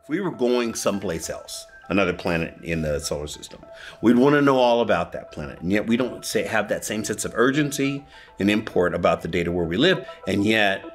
If we were going someplace else, another planet in the solar system, we'd want to know all about that planet. And yet we don't have that same sense of urgency and import about the data where we live. And yet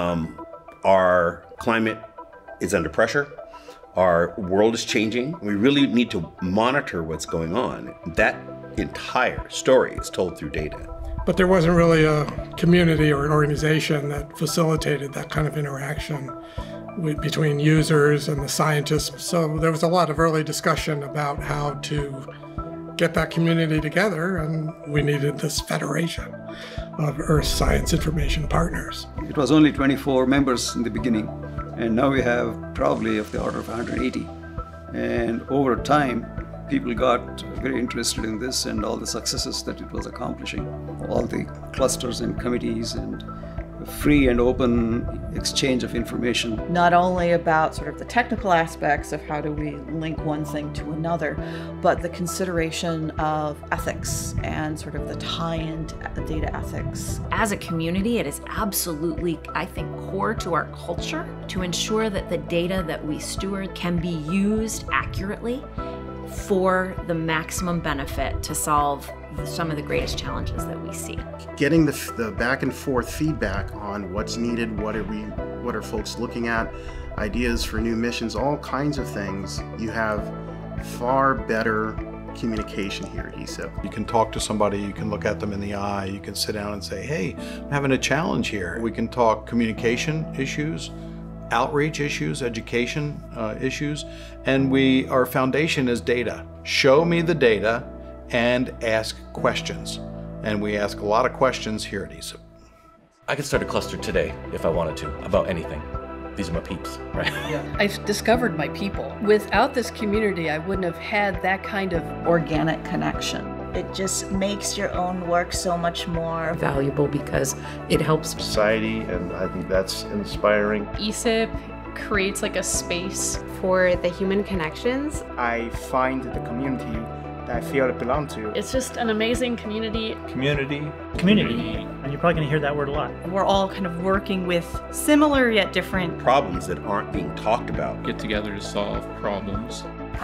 our climate is under pressure. Our world is changing. We really need to monitor what's going on. That entire story is told through data. But there wasn't really a community or an organization that facilitated that kind of interaction between users and the scientists. So there was a lot of early discussion about how to get that community together, and we needed this federation of Earth Science Information Partners. It was only 24 members in the beginning, and now we have probably of the order of 180. And over time, people got very interested in this and all the successes that it was accomplishing. All the clusters and committees and free and open exchange of information. Not only about sort of the technical aspects of how do we link one thing to another, but the consideration of ethics and sort of the tie-in to data ethics. As a community, it is absolutely, I think, core to our culture to ensure that the data that we steward can be used accurately for the maximum benefit to solve some of the greatest challenges that we see. Getting the back and forth feedback on what's needed, what are folks looking at, ideas for new missions, all kinds of things. You have far better communication here at ESIP. You can talk to somebody, you can look at them in the eye, you can sit down and say, hey, I'm having a challenge here. We can talk communication issues, outreach issues, education issues, and our foundation is data. Show me the data and ask questions. And we ask a lot of questions here at ESIP. I could start a cluster today if I wanted to, about anything. These are my peeps, right? Yeah. I've discovered my people. Without this community, I wouldn't have had that kind of organic connection. It just makes your own work so much more valuable because it helps society, and I think that's inspiring. ESIP creates like a space for the human connections. I find the community that I feel I belong to. It's just an amazing community. Community. And you're probably going to hear that word a lot. We're all kind of working with similar yet different problems that aren't being talked about. Get together to solve problems.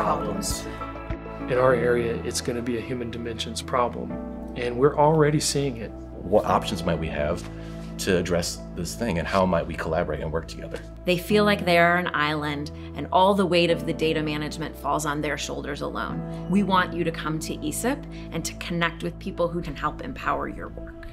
In our area, it's going to be a human dimensions problem, and we're already seeing it. What options might we have to address this thing, and how might we collaborate and work together? They feel like they are an island, and all the weight of the data management falls on their shoulders alone. We want you to come to ESIP and to connect with people who can help empower your work.